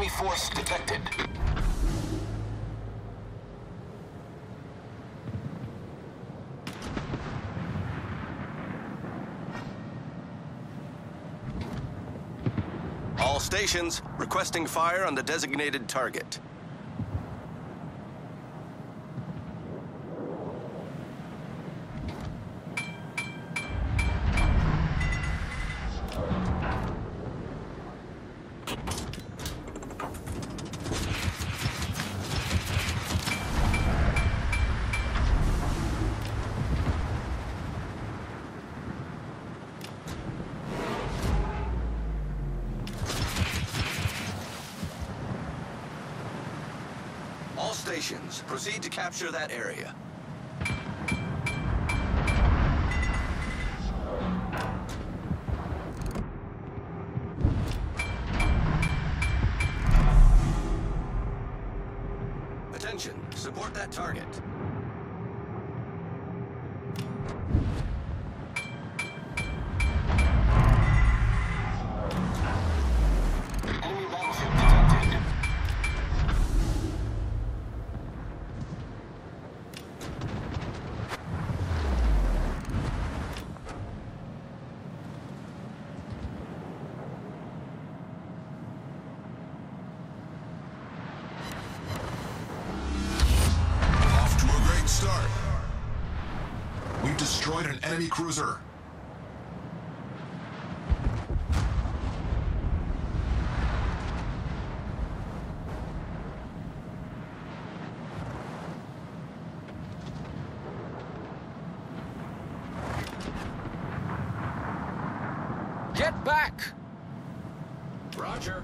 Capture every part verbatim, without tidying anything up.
Enemy force detected. All stations requesting fire on the designated target. All stations, proceed to capture that area. Attention, support that target. Enemy battleship detected. Off to a great start. We've destroyed an enemy cruiser. Get back! Roger.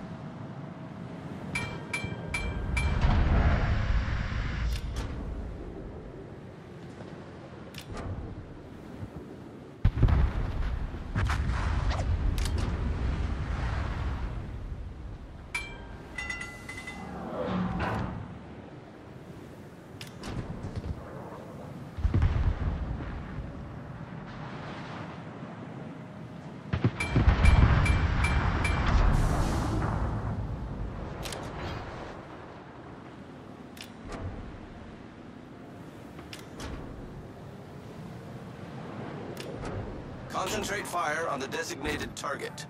Concentrate fire on the designated target.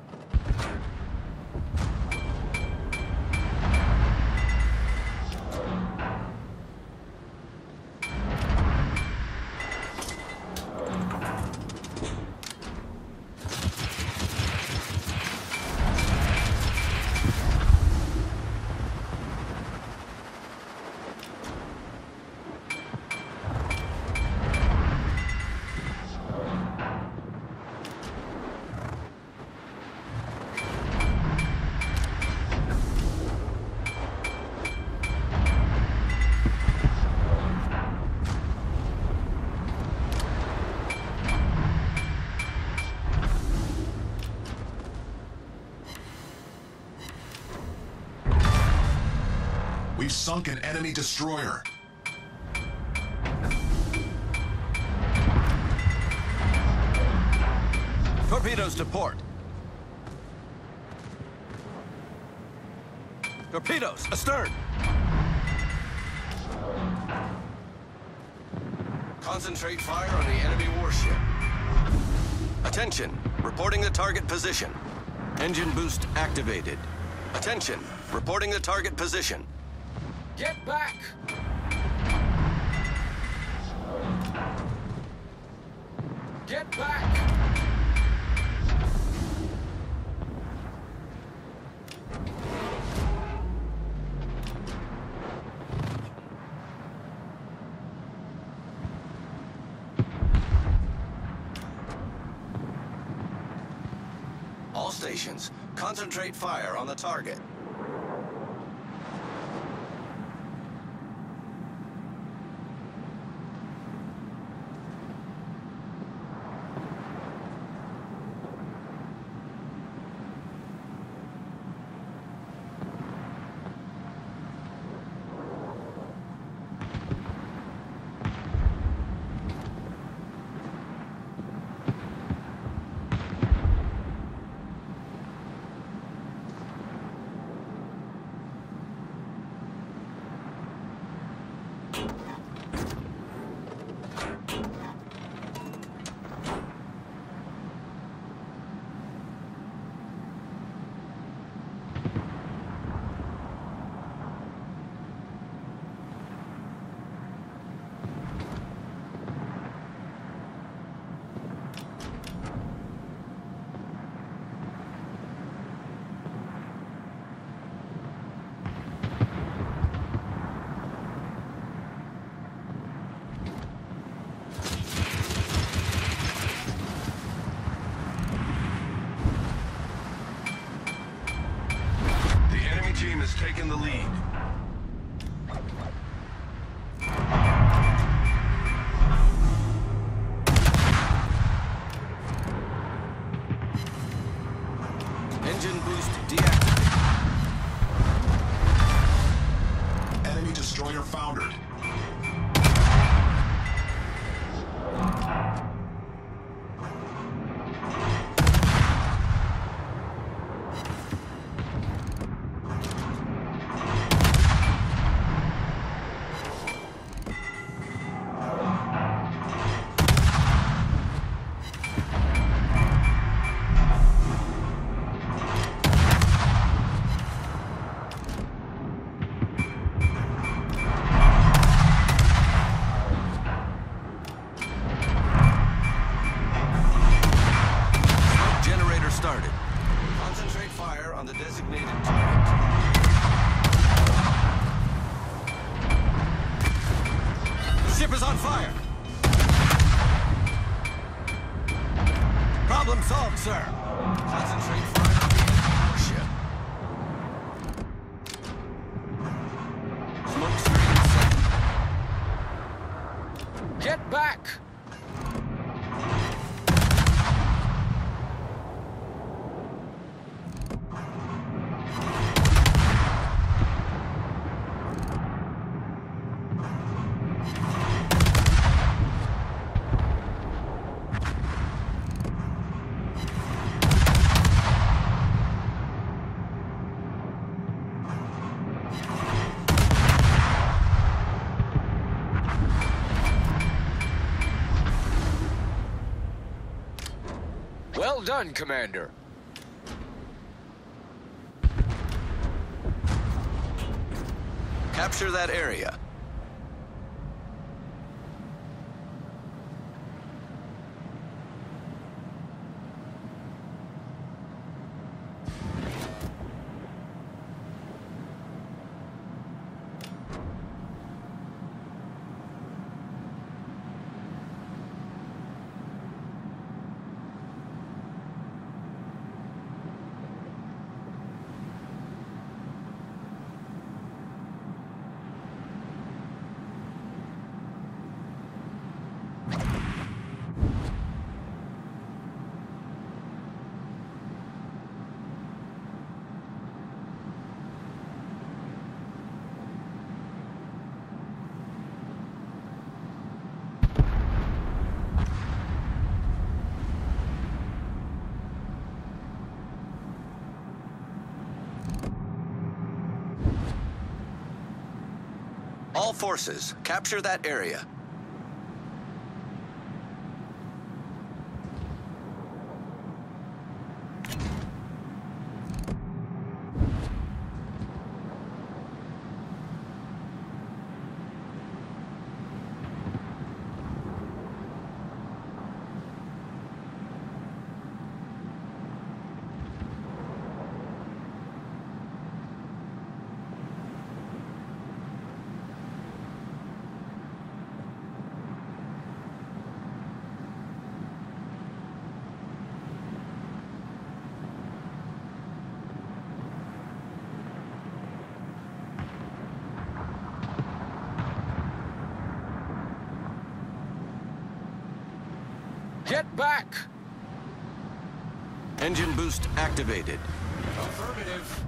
We've sunk an enemy destroyer. Torpedoes to port. Torpedoes astern. Concentrate fire on the enemy warship. Attention, reporting the target position. Engine boost activated. Attention, reporting the target position. Get back! Get back! All stations, concentrate fire on the target. in the lead. Engine boost deactivated. Enemy destroyer foundered. Started. Concentrate fire on the designated target. The ship is on fire. Problem solved, sir. Concentrate fire on the enemy warship. Smoke screen set. Get back! Well done, Commander. Capture that area. All forces, capture that area. Get back! Engine boost activated. Affirmative.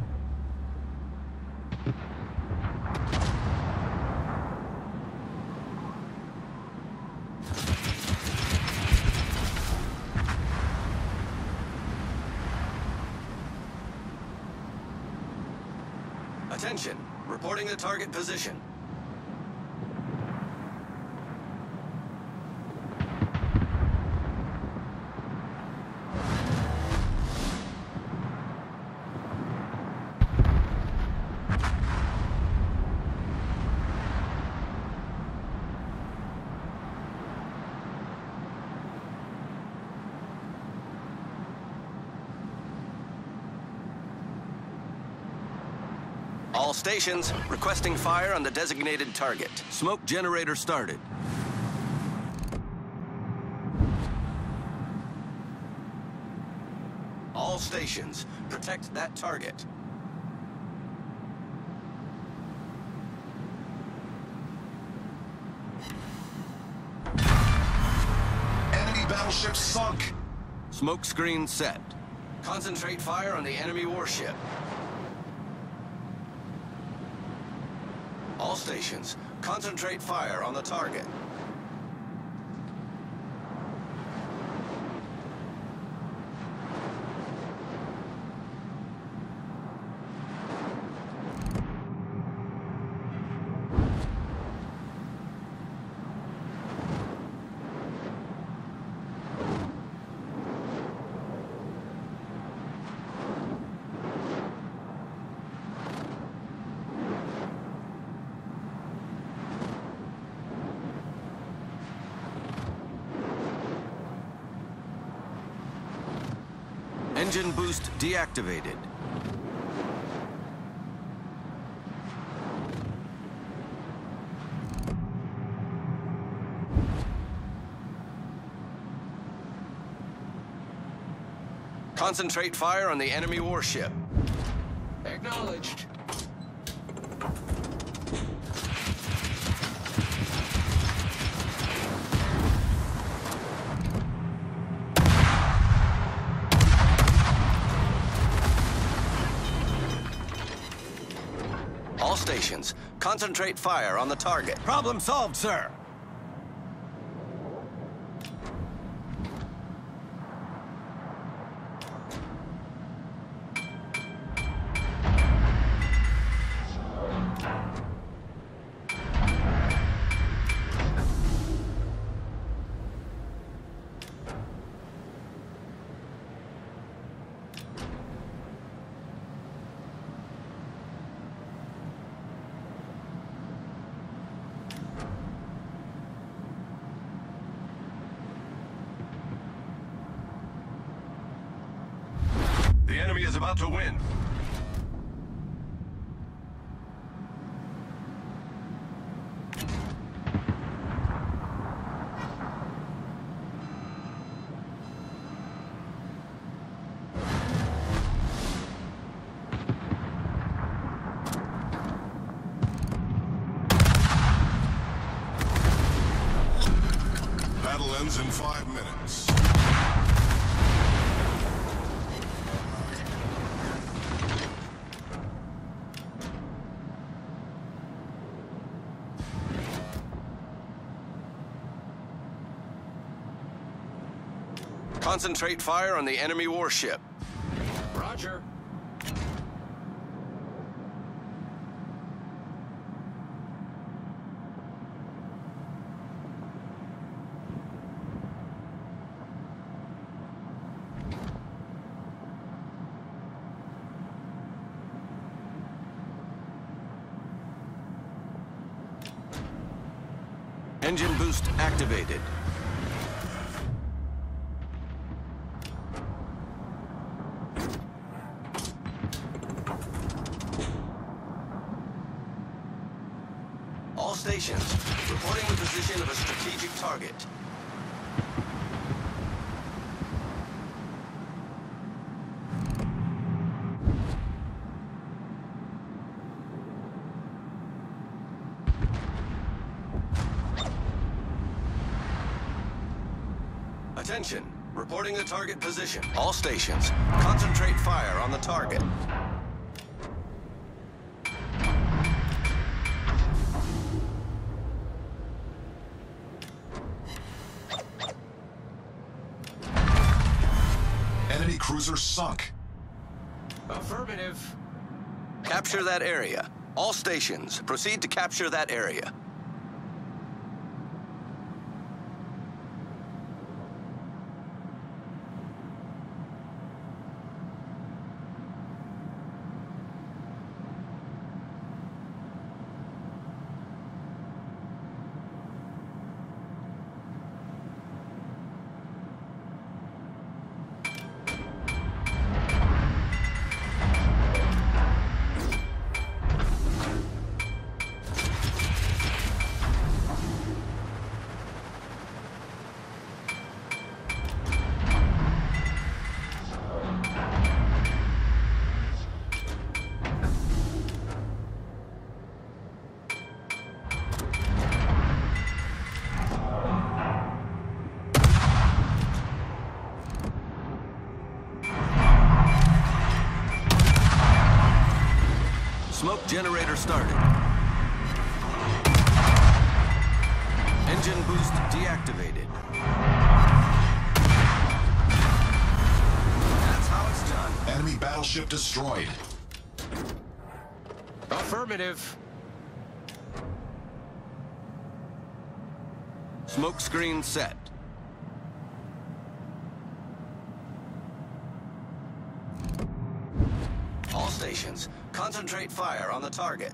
Attention, reporting the target position. All stations requesting fire on the designated target. Smoke generator started. All stations protect that target. battleship sunk. Smoke screen set. Concentrate fire on the enemy warship. All stations, concentrate fire on the target. Engine boost deactivated. Concentrate fire on the enemy warship. Acknowledged. All stations, concentrate fire on the target. Problem solved, sir. The enemy is about to win. Battle ends in five minutes. Concentrate fire on the enemy warship. Roger. Engine boost activated. All stations, reporting the position of a strategic target. Attention, reporting the target position. All stations, concentrate fire on the target. Enemy cruiser sunk. Affirmative. Capture that area. All stations, proceed to capture that area. Generator started. Engine boost deactivated. That's how it's done. Enemy battleship destroyed. Affirmative. Smoke screen set. All stations, concentrate fire on the target.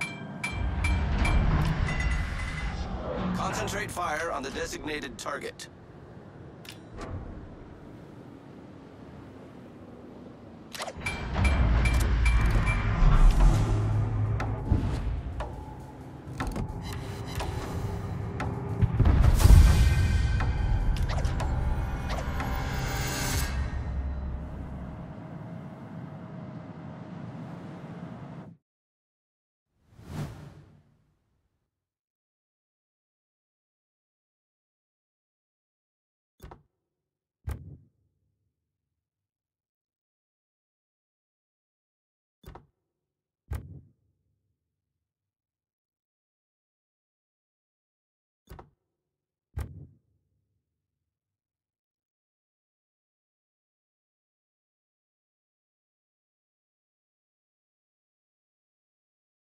Concentrate fire on the designated target.